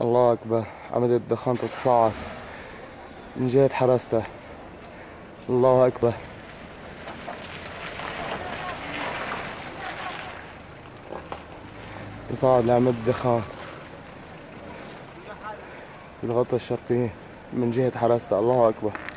الله أكبر. عملية الدخان تتصاعد من جهة حرسته. الله أكبر. تصاعد لعملية الدخان في الغطاء الشرقي من جهة حرسته. الله أكبر.